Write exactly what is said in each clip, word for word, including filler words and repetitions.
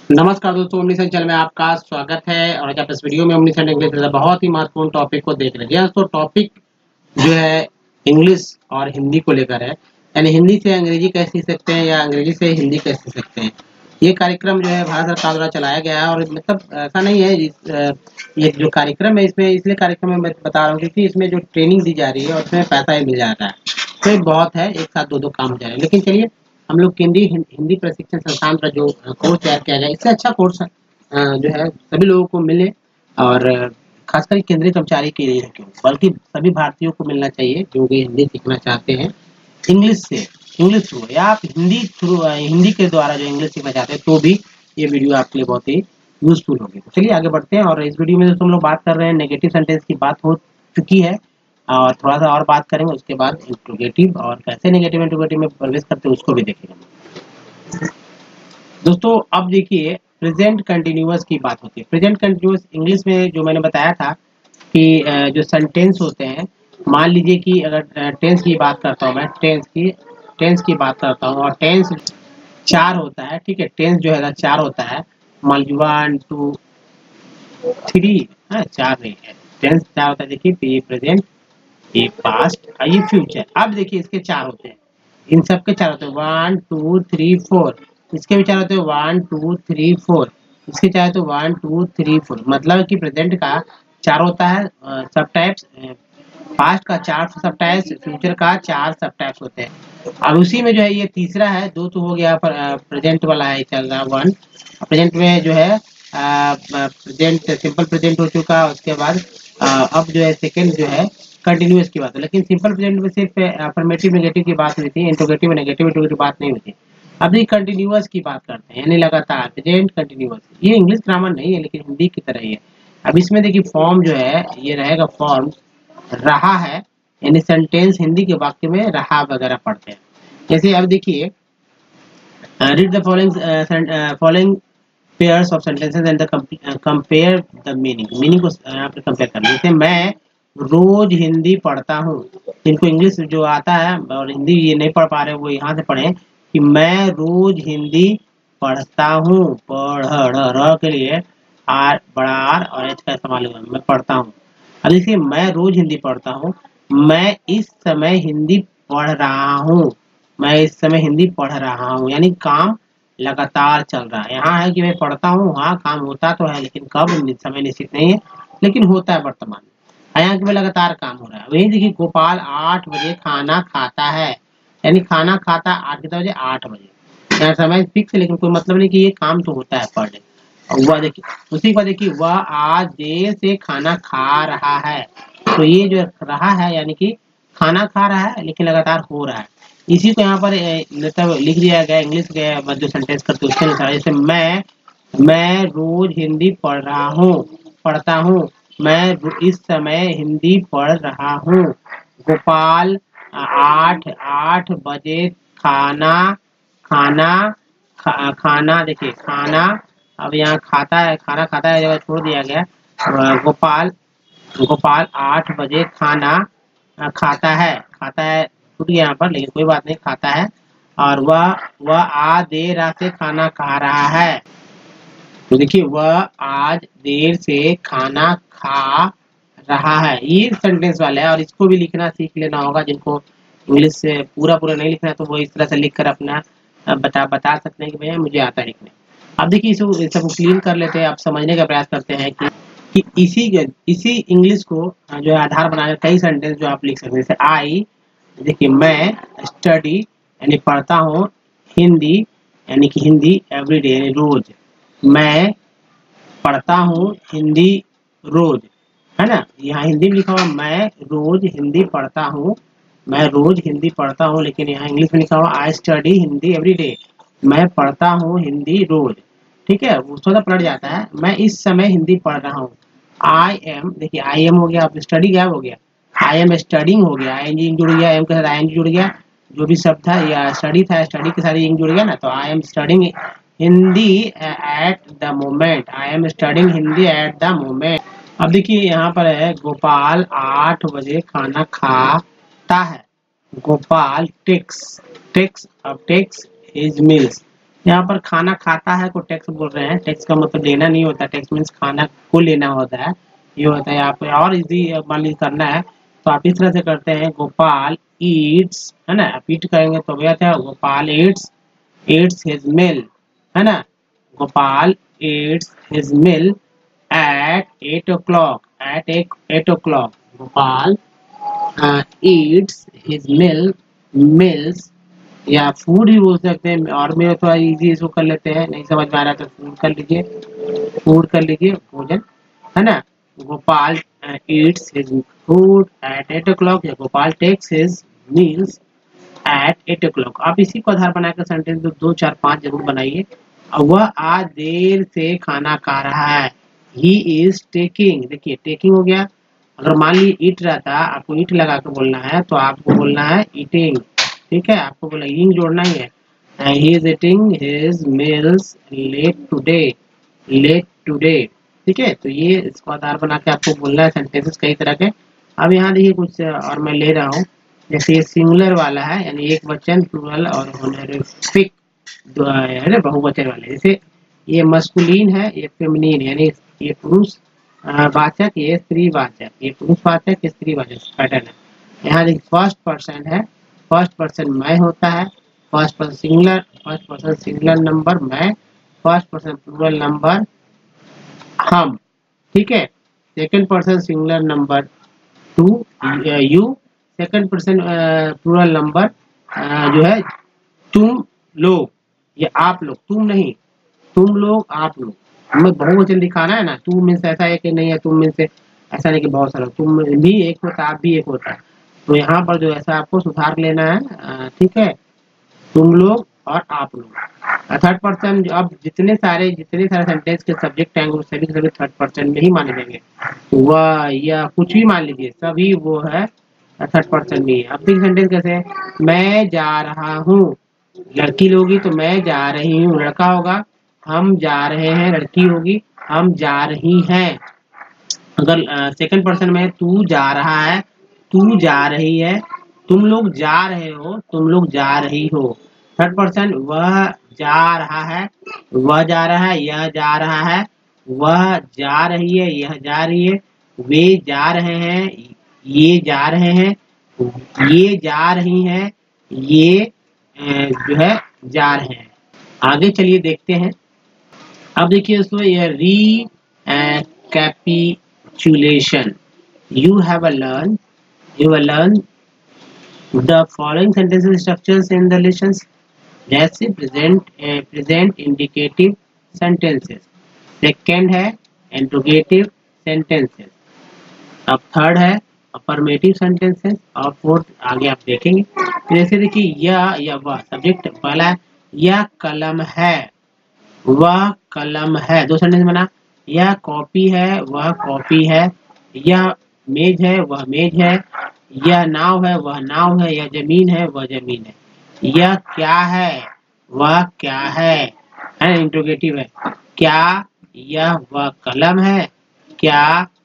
नमस्कार दोस्तों, ओमनीसेंस चैनल में आपका स्वागत है। और आज आप इस वीडियो में ओमनीसेंस इंग्लिश का बहुत ही महत्वपूर्ण टॉपिक को देख रहे हैं। दोस्तों टॉपिक जो है इंग्लिश और हिंदी को लेकर है, यानी हिंदी से अंग्रेजी कैसे सीख सकते हैं या अंग्रेजी से हिंदी कैसे सीख सकते हैं। ये कार्यक्रम जो है भारत सरकार द्वारा चलाया गया है और मतलब ऐसा नहीं है इस, ये जो कार्यक्रम है इसमें इसलिए कार्यक्रम में मैं बता रहा हूँ क्योंकि इसमें जो ट्रेनिंग दी जा रही है और उसमें पैसा भी मिल जाता है, तो ये बहुत है, एक साथ दो दो काम हो जा रहे हैं। लेकिन चलिए हम लोग केंद्रीय हिंदी प्रशिक्षण संस्थान पर जो कोर्स तैयार किया गया, इससे अच्छा कोर्स जो है सभी लोगों को मिले और खासकर केंद्रीय कर्मचारी के लिए क्यों बल्कि सभी भारतीयों को मिलना चाहिए जो भी हिंदी सीखना चाहते हैं इंग्लिश से इंग्लिश थ्रू या आप हिंदी थ्रू हिंदी के द्वारा जो इंग्लिश सीखना चाहते हैं तो भी ये वीडियो आपके लिए बहुत ही यूजफुल होगी। तो चलिए आगे बढ़ते हैं। और इस वीडियो में जो हम लोग बात कर रहे हैं नेगेटिव सेंटेंस की बात हो चुकी है और थोड़ा सा और बात करेंगे, उसके बाद इंट्रोगेटिव और कैसे नेगेटिव इंट्रोगेटिव में प्रवेश करते हैं उसको भी देखेंगे। दोस्तों अब देखिए प्रेजेंट कंटिन्यूअस की बात होती है। प्रेजेंट कंटिन्यूअस इंग्लिश में जो मैंने बताया था कि जो सेंटेंस होते हैं, मान लीजिए कि अगर टेंस की बात करता हूँ मैं टेंस की टेंस की बात करता हूँ और टेंस चार होता है, ठीक है। टेंस जो है चार होता है, मान लीजिए वन टू थ्री, हाँ चार नहीं है, टेंस चार होता है। देखिए ये प्रेजेंट, ये पास्ट और ये फ्यूचर। अब देखिए इसके चार होते हैं, इन सब के चार होते हैं, वन टू थ्री फोर। इसके भी चार होते हैं, वन टू थ्री फोर। इसके चार होते हैं, वन टू थ्री फोर। मतलब कि प्रेजेंट का चार होता है सब टाइप्स, पास्ट का चार सब टाइप्स, फ्यूचर का चार सब टाइप्स होते हैं। अब उसी में जो है ये तीसरा है, दो तो हो गया पर प्रेजेंट वाला है चल रहा वन। प्रेजेंट में जो है प्रेजेंट सिंपल प्रेजेंट हो चुका, उसके बाद आ, अब जो है सेकंड जो है कंटिन्यूअस की बात है। लेकिन सिंपल प्रेजेंट में सिर्फ अफर्मेटिव नेगेटिव की बात हुई थी, इंट्रोगेटिव नेगेटिव इंट्रोगेटिव बात नहीं हुई थी। अभी कंटिन्यूअस की बात करते हैं, यानी लगातार प्रेजेंट कंटिन्यूअस। ये इंग्लिश ग्रामर नहीं है लेकिन हिंदी की तरह ही है। अब इसमें देखिए फॉर्म जो है ये रहेगा फॉर्म रहा है, यानी सेंटेंस हिंदी के वाक्य में रहा वगैरह पढ़ते हैं। जैसे अब देखिए read the following following pairs of sentences and the compare the meaning. Meaning को यहाँ पे कंपेयर करना। जैसे मैं रोज हिंदी पढ़ता हूँ, जिनको इंग्लिश जो आता है और हिंदी ये नहीं पढ़ पा रहे वो यहाँ से पढ़े कि मैं रोज हिंदी पढ़ता हूँ। पढ़ र के लिए आर बड़ा आर और एच का इस्तेमाल हुआ, मैं पढ़ता हूँ। अब देखिए मैं रोज हिंदी पढ़ता हूँ, मैं इस समय हिंदी पढ़ रहा हूँ। मैं इस समय हिंदी पढ़ रहा हूँ यानी काम लगातार चल रहा है। यहाँ है कि मैं पढ़ता हूँ, हाँ काम होता तो है लेकिन कब समय निश्चित नहीं है, लेकिन होता है वर्तमान में। यहाँ में लगातार काम हो रहा है। वही देखिए गोपाल आठ बजे खाना खाता है, यानी खाना खाता आठ कितने बजे, आठ बजे। यहाँ समय फिक्स है लेकिन कोई मतलब नहीं कि ये काम तो होता है पर डे। और वह देखिए उसी को देखिए वह आज देर से खाना खा रहा है। तो ये जो रहा है यानी कि खाना खा रहा है लेकिन लगातार हो रहा है। इसी को यहाँ पर मतलब लिख दिया गया इंग्लिश के जो सेंटेंस करते उसके अनुसार। जैसे मैं मैं रोज हिंदी पढ़ रहा हूँ, पढ़ता हूँ। मैं इस समय हिंदी पढ़ रहा हूँ। गोपाल आठ आठ बजे खाना खाना खा, खाना देखिए खाना, अब यहाँ खाता है, खाना खाता है जगह छोड़ दिया गया। गोपाल गोपाल आठ बजे खाना खाता है, खाता है छूट गया यहाँ पर लेकिन कोई बात नहीं, खाता है। और वह वह आज देर रात से खाना खा रहा है। तो देखिए वह आज देर से खाना खा रहा है, ये सेंटेंस वाला है। और इसको भी लिखना सीख लेना होगा, जिनको इंग्लिश से पूरा पूरा नहीं लिखना तो वो इस तरह से लिख कर अपना बता बता सकते हैं कि भैया मुझे आता है लिखने। अब देखिए इस सबको क्लीन कर लेते हैं, अब समझने का प्रयास करते हैं कि कि इसी इसी इंग्लिश को जो है आधार बनाकर कई सेंटेंस जो आप लिख सकते हैं। जैसे आई देखिए मैं स्टडी यानी पढ़ता हूँ हिंदी, यानी कि हिंदी एवरीडे यानी रोज। मैं पढ़ता हूँ हिंदी रोज, है ना। यहाँ हिंदी में लिखा हुआ मैं रोज हिंदी पढ़ता हूँ, मैं रोज हिंदी पढ़ता हूँ। लेकिन यहाँ इंग्लिश में लिखा हुआ आई स्टडी हिंदी एवरीडे, मैं पढ़ता हूँ हिंदी रोज। ठीक है, वो थोड़ा पलट जाता है। मैं इस समय हिंदी पढ़ रहा हूँ। आई एम देखिए आई एम हो गया, अब स्टडी क्या हो गया, आई एम स्टडिंग हो गया, आई एन जुड़ गया, एम के साथ आई एन जुड़ गया। जो भी शब्द था या स्टडी था, स्टडी के साथ इंग जुड़ गया ना, तो I am studying Hindi at the moment, I am studying Hindi at the moment. अब देखिए यहाँ पर है गोपाल आठ बजे खाना खाता है। गोपाल टेक्स टेक्स अब टेक्स हिज मील्स, यहाँ पर खाना खाता है को टैक्स बोल रहे हैं। टैक्स का मतलब लेना नहीं होता, टैक्स मीन्स खाना को लेना होता है, ये होता है। आप और इजी मान लीजिए करना है तो आप इस तरह से करते हैं, गोपाल ईट्स, है ना, आप ईट करेंगे तो क्या था, Gopal eats eats his meal, है ना, Gopal eats his meal at eight o'clock, at eight o'clock, Gopal eats his meal, meals या फूड ही बोल सकते हैं, और में थोड़ा इजी इसको कर लेते हैं, नहीं समझ में आ रहा तो फूड कर लीजिए, फूड कर लीजिए, भोजन, है ना। Gopal eats his food at eight o'clock, या Gopal takes his meals at eight o'clock. आप इसी को आधार बनाकर सेंटेंस दो, दो चार पांच जरूर बनाइए। वह आज देर से खाना खा रहा है, ही इज टेकिंग, देखिए टेकिंग हो गया। अगर मान लीजिए ईट रहता, आपको ईट लगा के बोलना है तो आपको बोलना है ईटिंग, ठीक है, आपको बोला ईटिंग जोड़ना ही है। He is eating his meals late today, late today, ठीक है। तो ये इसको आधार बना के आपको बोलना है सेंटेंसेस कई तरह के। अब यहाँ देखिए कुछ और मैं ले रहा हूँ, जैसे ये सिंगुलर वाला है यानी एक वचन, प्लूरल और होनरिफिक है ना, बहुवचन वाले। जैसे ये मस्कुलिन है, ये फेमिनिन यानी ये पुरुष वाचक, ये स्त्री वाचक, ये पुरुष वाचक, ये स्त्री वाचक पैटर्न है। यहाँ देखिए फर्स्ट पर्सन है, फर्स्ट पर्सन मैं होता है, first person singular, first person singular number मैं, फर्स्ट पर्सन प्लूरल नंबर हम, ठीक है। सेकंड पर्सन सिंगुलर नंबर टू you, second person plural number जो है तुम लोग, ये आप लोग, तुम नहीं, तुम लोग आप लोग। हमें बहुवचन दिखाना है ना, तुम मीन्स ऐसा है कि नहीं है, तुम मीन्स ऐसा नहीं कि बहुत सारा, तुम भी एक होता है, आप भी एक होता है। तो यहाँ पर जो ऐसा आपको सुधार लेना है, ठीक है, तुम लोग और आप लोग। थर्ड पर्सन अब जितने सारे जितने सारे सेंटेंस के सब्जेक्ट आएंगे वो सभी के सभी थर्ड पर्सन में ही माने जाएंगे, वह या कुछ भी मान लीजिए सभी वो है थर्ड पर्सन में। अब देखिए सेंटेंस कैसे है, मैं जा रहा हूँ, लड़की होगी तो मैं जा रही हूँ, लड़का होगा हम जा रहे हैं, लड़की होगी हम जा रही हैं। अगर सेकंड पर्सन में तू जा रहा है, तू जा रही है, तुम लोग जा रहे हो, तुम लोग जा रही हो। थर्ड पर्सन वह जा रहा है, वह जा रहा है, यह जा रहा है, वह जा रही है, यह जा रही है, वे जा रहे हैं, ये जा रहे हैं, ये जा रही हैं, ये जो है जा रहे हैं। आगे चलिए देखते हैं। अब देखिए इसमें यह recapitulation, you have a learn you will learn the following sentences structures in the lessons, जैसे present uh, present indicative sentences, second है interrogative sentences, अब थर्ड है affirmative sentences, और फोर्थ आगे आप देखेंगे। जैसे देखिए यह या वह सब्जेक्ट पहला, यह कलम है, वह कलम है, दो सेंटेंस बना। यह कॉपी है, वह कॉपी है, यह मेज है, वह मेज है, यह नाव है, वह नाव है, यह जमीन है, वह जमीन है, यह क्या है, वह क्या है, है इंट्रोगेटिव है। क्या यह वह कलम है, क्या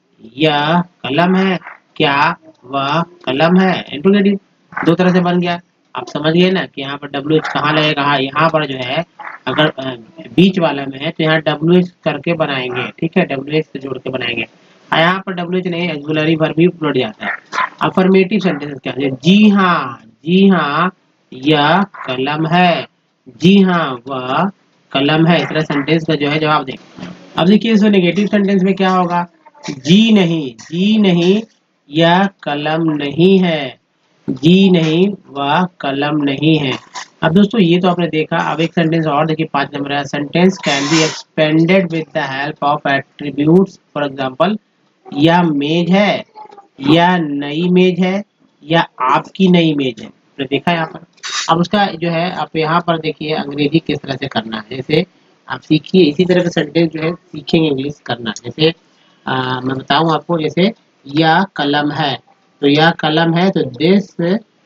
यह कलम है, क्या वह कलम है, इंट्रोगेटिव। दो तरह से बन गया, आप समझ गए ना कि यहाँ पर डब्ल्यू एच कहाँ लगेगा। यहाँ पर जो है अगर बीच वाला में है तो यहाँ डब्ल्यू एच करके बनाएंगे, ठीक है, डब्ल्यू एच से जोड़ के बनाएंगे। यहाँ पर डब्ल्यू एच नहीं, ऑक्सिलरी वर्ब भी उलट जाता है। अफर्मेटिव सेंटेंस क्या है, जी हाँ, जी हाँ यह कलम है, जी हाँ वह कलम है, इस तरह सेंटेंस का जो है जवाब दें। अब देखिए इसमें नेगेटिव सेंटेंस में क्या होगा, जी नहीं, जी नहीं यह कलम नहीं है, जी नहीं वह कलम नहीं है। अब दोस्तों ये तो आपने देखा। अब एक सेंटेंस और देखिए, पांच नंबर है, sentence can be expanded with the help of attributes. For example, यह मेज है, यह नई मेज है, या आपकी नई मेज है, आपने देखा यहाँ पर। अब उसका जो है आप यहाँ पर देखिए अंग्रेजी किस तरह से करना है, जैसे आप सीखिए इसी तरह का सेंटेंस जो है सीखेंगे इंग्लिश करना। जैसे आ, मैं बताऊँ आपको, जैसे यह कलम है, तो यह कलम है तो दिस,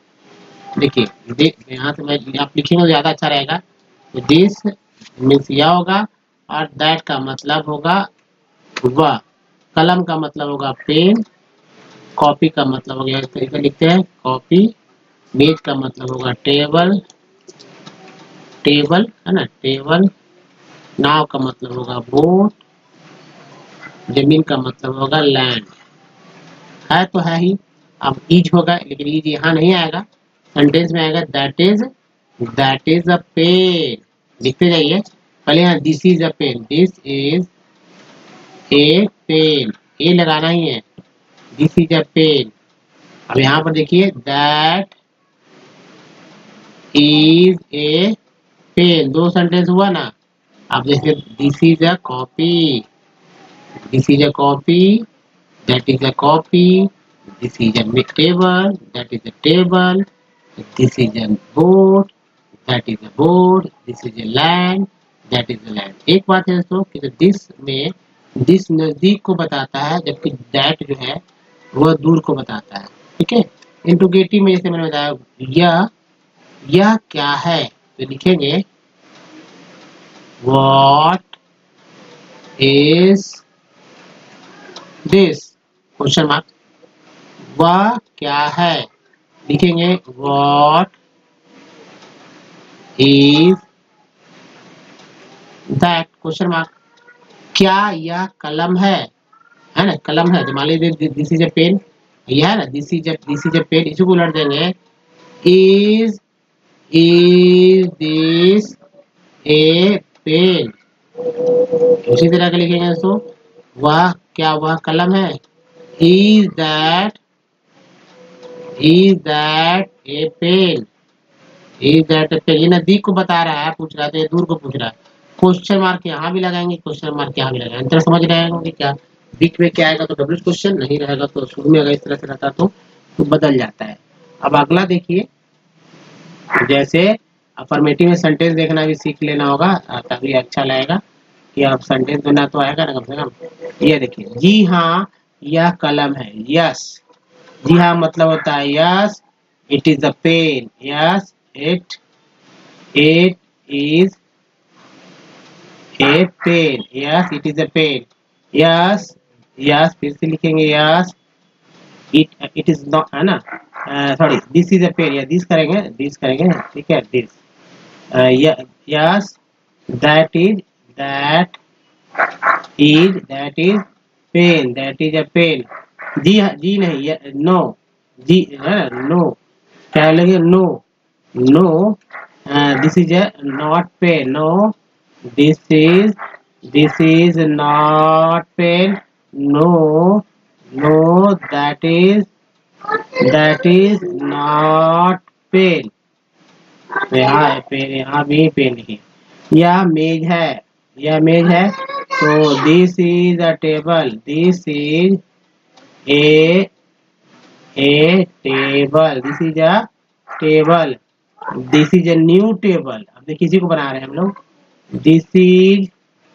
देखिए यहाँ से मैं आप लिखेंगे तो ज़्यादा अच्छा रहेगा। दिस मीन्स यह होगा, और दैट का मतलब होगा वह, कलम का मतलब होगा पेन, कॉपी का मतलब हो गया, इस तरीके लिखते हैं कॉपी, मेज का मतलब होगा टेबल, टेबल है ना, टेबल। नाव का मतलब होगा बोट, जमीन का मतलब होगा लैंड। है तो है ही। अब ईज होगा, लेकिन ईज यहाँ नहीं आएगा, सेंटेंस में आएगा that is, that is a pen. लिखते जाइए पहले यहाँ this is a pen, this is a pen, a लगाना ही है, दिस इज अ पेन। अब यहाँ पर देखिए दैट इज ए पेन, दो सेंटेंस हुआ ना। अब जैसे this is a copy, this is a copy, that is a copy, this is a table, that is a table, this is a board, that is a board, this is a land, that is a land. एक बात है दोस्तों कि this में this नजदीक को बताता है, जबकि दैट जो है वह दूर को बताता है। ठीक है, इंट्रोगेटिव में जैसे मैंने बताया यह, यह क्या है, तो लिखेंगे what is this, question mark. वह क्या है, लिखेंगे what is that, question mark. क्या यह कलम है, है ना, कलम है। तो मान लीजिए दिस इज ए पेन, यह है ना, this is this is a pen, इसी को उलट देंगे is, is this a pen. उसी तरह का लिखेंगे दोस्तों, वह क्या वह कलम है, is that, is that a pen, is that a pen. ये नजदीक को बता रहा है, पूछ रहा है, तो ये दूर को पूछ रहा है। क्वेश्चन मार्क यहाँ भी लगाएंगे, क्वेश्चन मार्क यहाँ भी लगाएंगे। अंतर समझ रहे हैं क्या, बीच में क्या आएगा तो डब्ल्यू क्वेश्चन, नहीं रहेगा तो शुरू में अगर इस तरह से रहता तो, तो बदल जाता है। अब अगला देखिए, जैसे अफर्मेटिव में सेंटेंस देखना भी सीख लेना होगा, तभी अच्छा लगेगा कि आप सेंटेंस देना तो आएगा ना कम से कम। ये देखिए, जी हाँ यह कलम है, यस, जी हाँ मतलब होता है yes, it is a pen, yes it, it is a pen, yes it is a pen, yes, yes फिर से लिखेंगे yes, it, it is not, है ना, sorry this is a pen, या दिस करेंगे, दिस करेंगे, ठीक है, this, yes that is, that is, that is pen, that is a pen. जी हाँ, जी नहीं, नो, जी है नो, क्या लगे no, no this is a not pen, no this is, this is not pen, no, no that is, that is not pen. यहाँ है पेन, यहाँ भी पेन लिखिए। यह मेज है, यह मेज है, तो this is a table, this is a, a table, this is a table, this is a new table. अब देखिए इसी को बना रहे हैं हम लोग, this is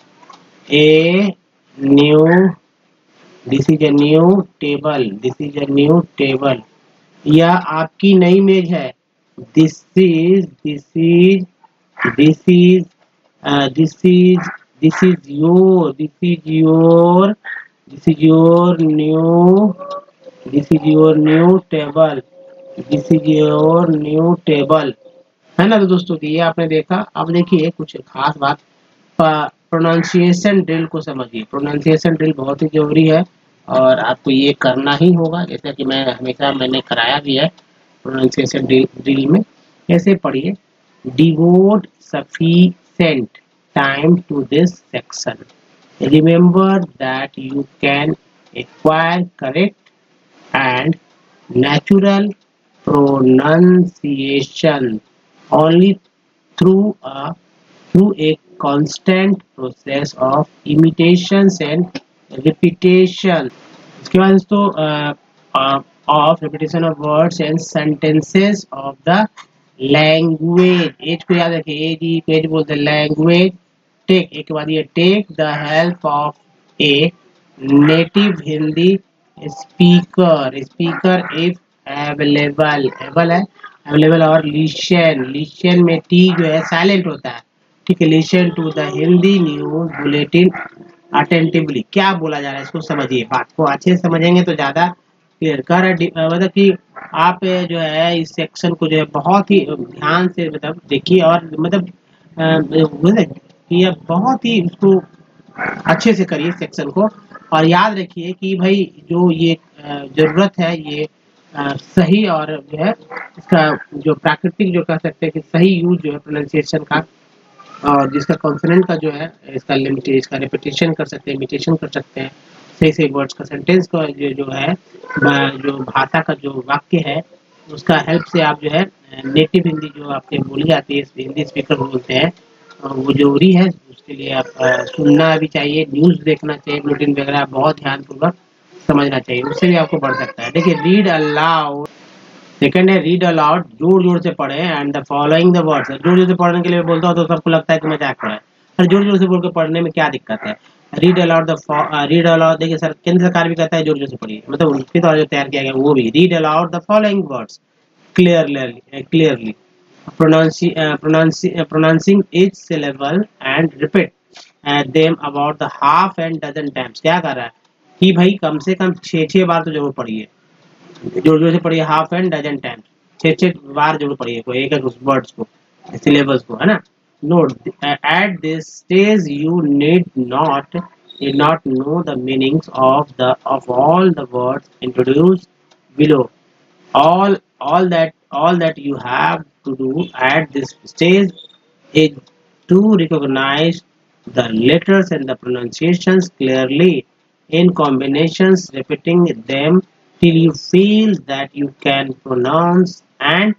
a new, this is a new table, this is a new table. यह आपकी नई मेज है, this is, this is, this is, this is, this is your, this is your, this is your new, this is your new table, this is your new table, है ना। तो दोस्तों ये आपने देखा। अब देखिए कुछ खास बात, प्रोनाउंसिएशन ड्रिल को समझिए। प्रोनाउंसिएशन ड्रिल बहुत ही जरूरी है और आपको ये करना ही होगा, जैसा कि मैं हमेशा मैंने कराया भी है। प्रोनाउंसिएशन ड्रिल, ड्रिल में कैसे पढ़िए, devote sufficient time to this section, remember that you can acquire correct and natural pronunciation only through a through a constant process of imitations and repetition। इसके बाद दोस्तों of repetition of words and sentences of the language। एज को याद रखिए, as ई as बोलते हैं language. Take, एक के बाद ये take the help of a native Hindi speaker, speaker if available, able है अवेलेबल, और लिशन, लिशन में टी जो है साइलेंट होता है, ठीक है। Listen to the Hindi news bulletin attentively, क्या बोला जा रहा है इसको समझिए, बात को अच्छे से समझेंगे तो ज्यादा क्लियर कर, मतलब कि आप जो है इस सेक्शन को जो है बहुत ही ध्यान से मतलब देखिए और मतलब कि आप बहुत ही उसको अच्छे से करिए सेक्शन को, और याद रखिए कि भाई जो ये ज़रूरत है ये अ, सही और जो है इसका जो प्राकृतिक जो कह सकते हैं कि सही यूज़ जो है प्रोनाउंसिएशन का, और जिसका कॉन्सोनेंट का जो है इसका लिमिट इसका रेपिटेशन कर सकते हैं, इमिटेशन कर सकते हैं, सही सही वर्ड्स का सेंटेंस का जो जो है जो भाषा का जो वाक्य है उसका हेल्प से आप जो है नेटिव हिंदी जो आपके बोली जाती है हिंदी स्पीकर बोलते हैं वो जरूरी है। उसके लिए आप सुनना भी चाहिए, न्यूज़ देखना चाहिए, बुलेटिन वगैरह बहुत ध्यानपूर्वक समझना चाहिए, उससे भी आपको बढ़ सकता है। देखिए रीड अलाउड, सेकंड है रीड अलाउड, जोर जोर से पढ़े and the following the words. जोर जोर से पढ़ने के लिए बोलता हूँ तो सबको लगता है कि मजाक पढ़ा है, पर जोर जोर से बोल के पढ़ने में क्या दिक्कत है। Read aloud the read aloud, देखिए सर केंद्र सरकार भी कहता है जोर जोर से पढ़िए, मतलब उसके द्वारा जो तैयार किया गया वो भी read aloud the following words clearly clearly pronouncing each syllable and repeat uh, them about the half and dozen times। क्या कर रहा है कि भाई कम से कम छः छः बार तो जरूर पढ़िए, जोर जोर से पढ़िए, हाफ एंड डजन टाइम्स, छः छः बार जरूर पढ़िए कोई एक एक वर्ड्स को, सिलेबस को, है ना। Note at this stage you need not need not know the meanings of the of all the words introduced below। all all that all that you have to do at this stage is to recognize the letters and the pronunciations clearly in combinations, repeating them till you feel that you can pronounce and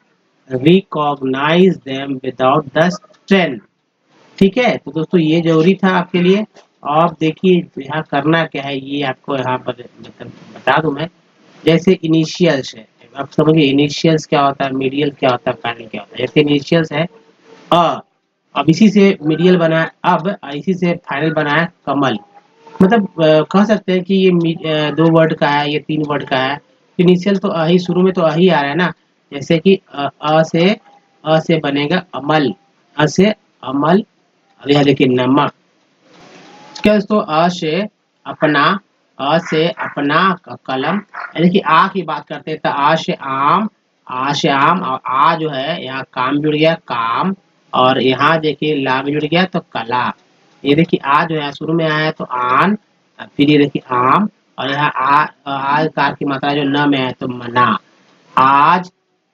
recognize them without the strain। ठीक है, तो दोस्तों ये जरूरी था आपके लिए। और देखिए यहाँ करना क्या है ये आपको यहाँ पर बता दूं मैं। जैसे इनिशियल्स है, आप समझिए इनिशियल्स क्या होता है, मीडियल क्या होता है, फाइनल क्या होता है। जैसे इनिशियल्स है अ, अब इसी से मीडियल बना है, अब इसी से फाइनल बना है कमल। मतलब कह सकते हैं कि ये दो वर्ड का है, ये तीन वर्ड का है। इनिशियल तो अ ही, शुरू में तो अ ही आ रहा है ना। जैसे कि अ, अ से अ से बनेगा अमल, अ से अमल, और यह देखिए नमक। क्या दोस्तों, अ से अपना, अ से अपना कलम। देखिए आ की बात करते हैं तो आ से आम, आ से आम, और आ जो है यहाँ काम जुड़ गया काम, और यहाँ देखिए ला भी जुड़ गया तो कला। ये देखिए आ जो है शुरू में आया है तो आन, फिर ये देखिए आम, और यहाँ आ आज कार की मात्रा जो न में है तो मना, आज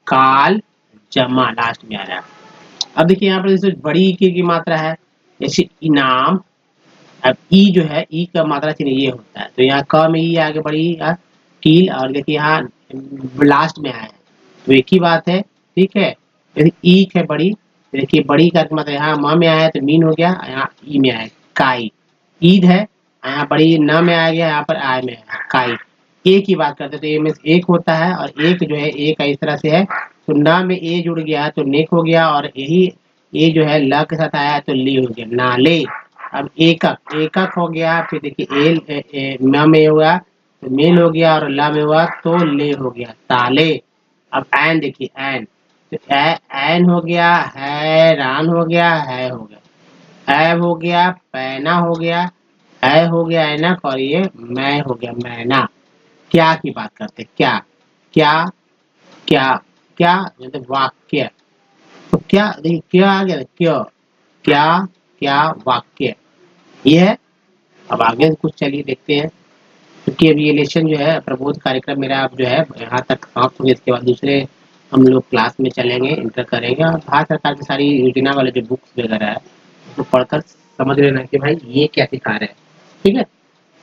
काल जमा लास्ट में आ रहा है। अब देखिए यहाँ पर जैसे बड़ी की, की मात्रा है, जैसे इनाम। अब ई जो है ई का मात्रा चिन्ह ये होता है, तो यहाँ क में ई आगे बढ़ी कील, और देखिए यहाँ लास्ट में आया है तो एक ही बात है। ठीक है, जैसे ई है बड़ी, देखिए बड़ी का मतलब यहाँ म में आया है तो मीन हो गया, यहाँ ई में आया काई। ईद है, यहाँ बड़ी न में आ गया, यहाँ पर आय में आया काई। ए की बात करते तो ए में एक होता है, और एक जो है ए का इस तरह से है तो न में ए जुड़ गया तो नेक हो गया, और यही ए जो है ल के साथ आया है तो ली हो गया नाले। अब एकक, एकक हो गया, फिर देखिए एल ए, ए, म में हुआ तो मेल हो गया, और ला में हुआ तो ले हो गया ताले। अब एन देखिए एन, तो एन हो गया, हैरान हो गया, है हो गया, है हो गया, पैना हो गया, है हो गया ऐनक, और ये मैं हो गया मैना। क्या की बात करते क्या, क्या क्या क्या मतलब वाक्य, तो क्या देखिए क्या आ गया क्यों, क्या क्या वाक्य ये है। अब आगे कुछ चलिए देखते हैं, क्योंकि अभी ये लेसन जो है प्रबोध कार्यक्रम मेरा अब जो है यहाँ तक समाप्त होंगे, इसके बाद दूसरे हम लोग क्लास में चलेंगे, इंटर करेंगे, और भारत सरकार की सारी योजना वाले जो बुक्स वगैरह है उसको पढ़कर समझ लेना कि भाई ये क्या सिखा रहे हैं। ठीक है,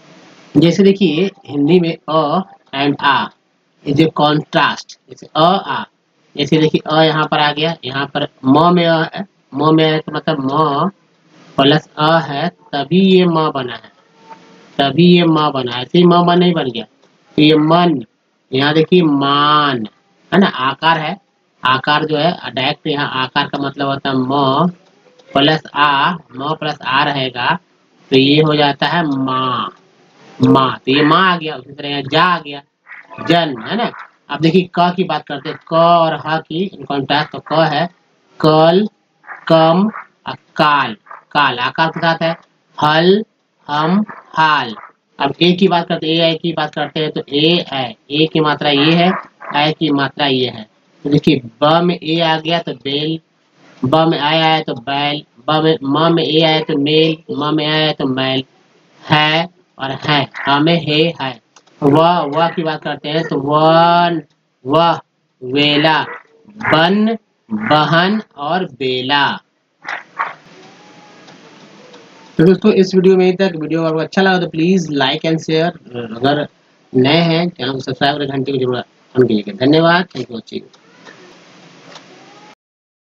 जैसे देखिए हिंदी में अ एंड आ इज ए कॉन्ट्रास्ट, जैसे अ आ, जैसे देखिए अ यहाँ पर आ गया, यहाँ पर म में अ है, म में है तो मतलब म प्लस अ है तभी ये म बना है, तभी ये माँ बना, ऐसे ही माँ बन नहीं बन गया। तो ये मन, यहाँ देखिए मान, है ना, आकार है, आकार जो है डायरेक्ट यहाँ आकार का मतलब होता है म प्लस आ, म प्लस आ रहेगा तो ये हो जाता है माँ, माँ, तो ये माँ आ गया। उसी तरह यहाँ जा आ गया, जन, है ना। अब देखिए क की बात करते हैं, क और ह की कॉन्ट्रास्ट, तो क है कल, कम, काल, काल आकार के साथ है, हल, हम, हाल। अब ए की बात करते हैं, ए की बात करते हैं तो ए है, ए की मात्रा ये है, ए की मात्रा ये है। तो देखिए ब में ए आ गया तो बेल, ब में आया है तो बैल, ब में म में ए आया तो मेल, म में आया तो मैल, है और है, ह में हे है। वह वह की बात करते हैं तो वन, वह, वेला, बन, बहन और बेला। तो दोस्तों इस वीडियो में तक, वीडियो अगर अच्छा लगा तो प्लीज लाइक एंड शेयर, अगर नए हैं चैनल को सब्सक्राइब करें, घंटे को जरूर ऑन कीजिएगा। धन्यवाद, थैंक यू वॉचिंग।